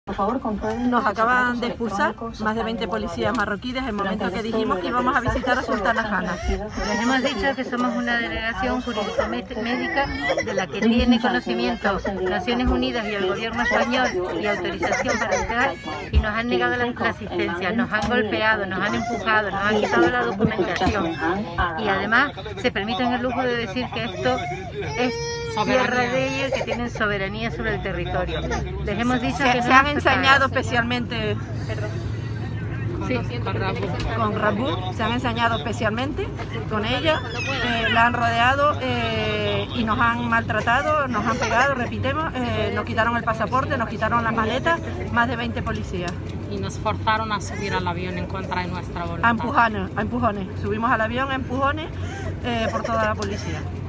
Nos acaban de expulsar más de 20 policías marroquíes en el momento que dijimos que íbamos a visitar a Sultana Hanna. Les hemos dicho que somos una delegación jurídico-médica de la que tiene conocimiento Naciones Unidas y el gobierno español y autorización para entrar, y nos han negado la asistencia, nos han golpeado, nos han empujado, nos han quitado la documentación y además se permiten el lujo de decir que esto es tierra de ellos, que tienen soberanía sobre el territorio. Les hemos dicho que se han ensañado especialmente con Rabbou, se han ensañado especialmente con ella, la han rodeado y nos han maltratado, nos han pegado, repitemos, nos quitaron el pasaporte, nos quitaron las maletas, más de 20 policías. Y nos forzaron a subir al avión en contra de nuestra voluntad. A empujones, subimos al avión a empujones por toda la policía.